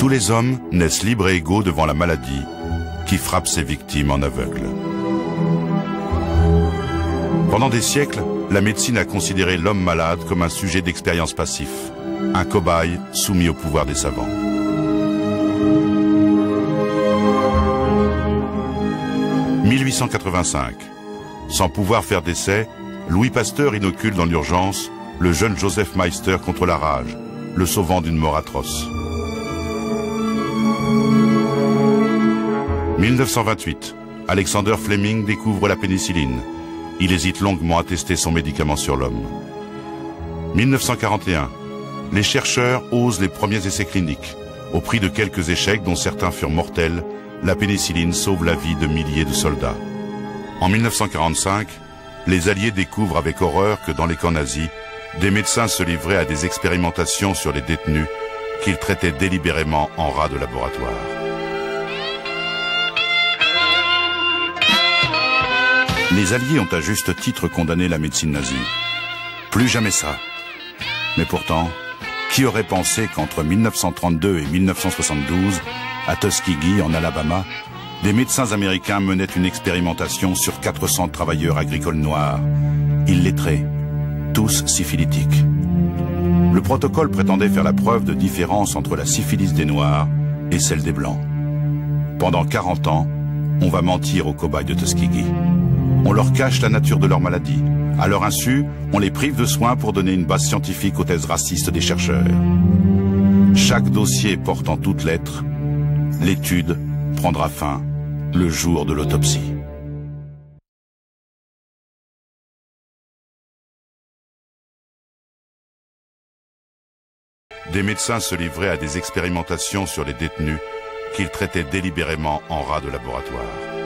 Tous les hommes naissent libres et égaux devant la maladie qui frappe ses victimes en aveugle. Pendant des siècles, la médecine a considéré l'homme malade comme un sujet d'expérience passif, un cobaye soumis au pouvoir des savants. « 1885. Sans pouvoir faire d'essai, Louis Pasteur inocule dans l'urgence le jeune Joseph Meister contre la rage, le sauvant d'une mort atroce. 1928. Alexander Fleming découvre la pénicilline. Il hésite longuement à tester son médicament sur l'homme. 1941. Les chercheurs osent les premiers essais cliniques. Au prix de quelques échecs dont certains furent mortels, la pénicilline sauve la vie de milliers de soldats. En 1945, les Alliés découvrent avec horreur que dans les camps nazis, des médecins se livraient à des expérimentations sur les détenus qu'ils traitaient délibérément en rats de laboratoire. Les Alliés ont à juste titre condamné la médecine nazie. Plus jamais ça. Mais pourtant, qui aurait pensé qu'entre 1932 et 1972, à Tuskegee, en Alabama, des médecins américains menaient une expérimentation sur 400 travailleurs agricoles noirs, illettrés, tous syphilitiques. Le protocole prétendait faire la preuve de différence entre la syphilis des Noirs et celle des Blancs. Pendant 40 ans, on va mentir aux cobayes de Tuskegee. On leur cache la nature de leur maladie. À leur insu, on les prive de soins pour donner une base scientifique aux thèses racistes des chercheurs. Chaque dossier porte en toutes lettres, l'étude prendra fin le jour de l'autopsie. Des médecins se livraient à des expérimentations sur les détenus qu'ils traitaient délibérément en rats de laboratoire.